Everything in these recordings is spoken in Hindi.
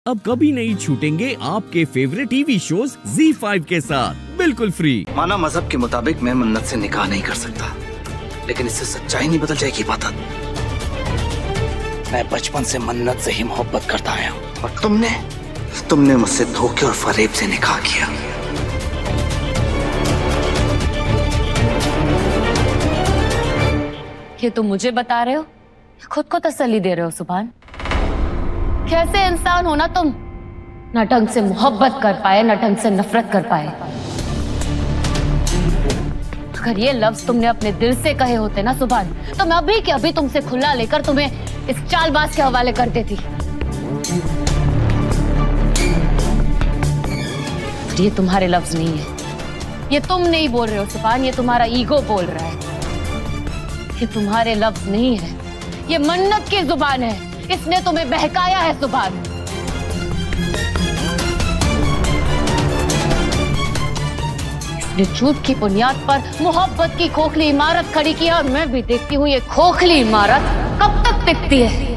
अब कभी नहीं छूटेंगे आपके फेवरेट टीवी शोज ZEE5 के साथ बिल्कुल फ्री। माना मजहब के मुताबिक मैं मन्नत से निकाह नहीं कर सकता, लेकिन इससे सच्चाई नहीं बदल जाएगी बात। मैं बचपन से मन्नत से ही मोहब्बत करता आया हूँ, और तुमने मुझसे धोखे और फरेब से निकाह किया। ये तुम मुझे बता रहे हो, खुद को तसल्ली दे रहे हो सुभान? कैसे इंसान हो ना तुम, न ढंग से मोहब्बत कर पाए न ढंग से नफरत कर पाए। अगर ये लफ्ज तुमने अपने दिल से कहे होते ना सुभान, तो मैं अभी के अभी तुमसे खुला लेकर तुम्हें इस चालबाज के हवाले कर देती। ये तुम्हारे लफ्ज नहीं है, ये तुम नहीं बोल रहे हो सुभान, ये तुम्हारा ईगो बोल रहा है। ये तुम्हारे लफ्ज नहीं है, ये मन्नत की जुबान है, इसने तुम्हें बहकाया है सुभान। इसने झूठ की बुनियाद पर मोहब्बत की खोखली इमारत खड़ी की, और मैं भी देखती हूँ ये खोखली इमारत कब तक टिकती है।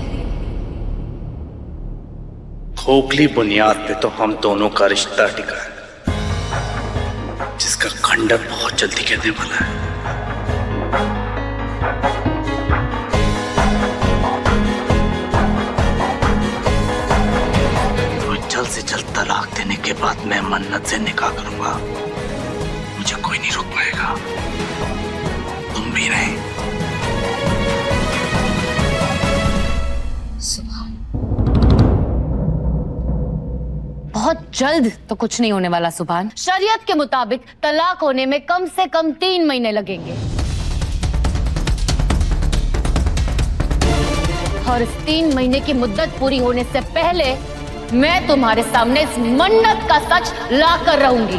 खोखली बुनियाद पे तो हम दोनों का रिश्ता टिका है, जिसका खंडन बहुत जल्दी कहने वाला है। जल्द से जल्द तलाक देने के बाद मैं मन्नत से निकाह करूंगा। मुझे कोई नहीं रोक पाएगा, तुम भी नहीं। बहुत जल्द तो कुछ नहीं होने वाला सुभान। शरीयत के मुताबिक तलाक होने में कम से कम 3 महीने लगेंगे, और इस 3 महीने की मुद्दत पूरी होने से पहले मैं तुम्हारे सामने इस मन्नत का सच ला कर रहूंगी।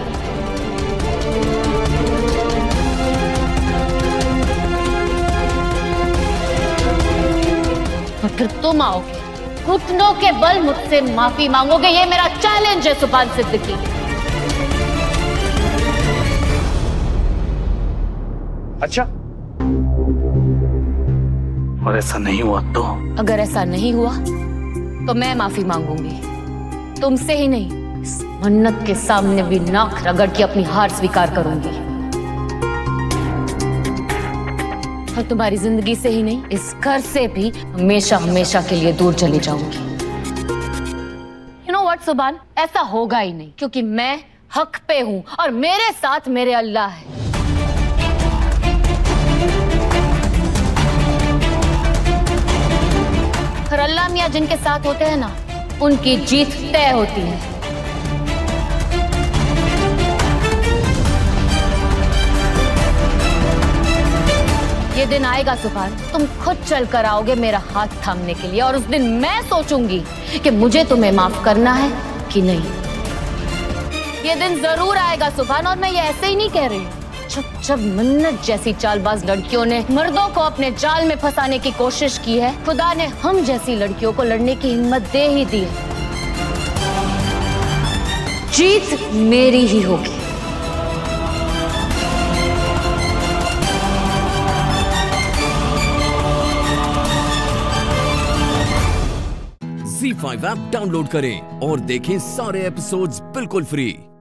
और फिर तुम आओगे, घुटनों के बल मुझसे माफी मांगोगे। ये मेरा चैलेंज है सुभान सिद्दीकी। अच्छा, और ऐसा नहीं हुआ तो? अगर ऐसा नहीं हुआ तो मैं माफी मांगूंगी, तुमसे ही नहीं, इस मन्नत के सामने भी नाक रगड़ के अपनी हार स्वीकार करूंगी। और तुम्हारी जिंदगी से ही नहीं, इस घर से भी हमेशा हमेशा के लिए दूर चली जाऊंगी। यू नो व्हाट सुभान, ऐसा होगा ही नहीं, क्योंकि मैं हक पे हूं और मेरे साथ मेरे अल्लाह है। और अल्लाह मियां जिनके साथ होते हैं ना, उनकी जीत तय होती है। ये दिन आएगा सुभान, तुम खुद चल कर आओगे मेरा हाथ थामने के लिए, और उस दिन मैं सोचूंगी कि मुझे तुम्हें माफ करना है कि नहीं। ये दिन जरूर आएगा सुभान, और मैं ये ऐसे ही नहीं कह रही हूँ। जब मन्नत जैसी चालबाज लड़कियों ने मर्दों को अपने जाल में फंसाने की कोशिश की है, खुदा ने हम जैसी लड़कियों को लड़ने की हिम्मत दे ही दी है। जीत मेरी ही होगी। ZEE5 ऐप डाउनलोड करें और देखें सारे एपिसोड्स बिल्कुल फ्री।